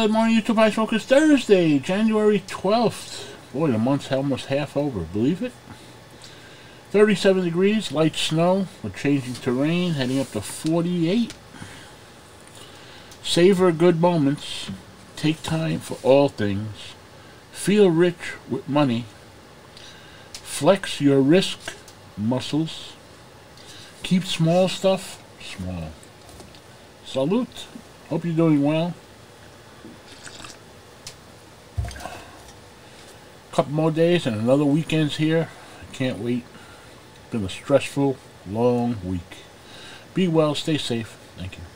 Good morning, YouTube. I Smoke. It's Thursday, January 12th. Boy, the month's almost half over. Believe it? 37 degrees, light snow. We're changing to rain, heading up to 48. Savor good moments. Take time for all things. Feel rich with money. Flex your risk muscles. Keep small stuff small. Salute. Hope you're doing well. Couple more days and another weekend's here. I can't wait. Been a stressful, long week. Be well, stay safe. Thank you.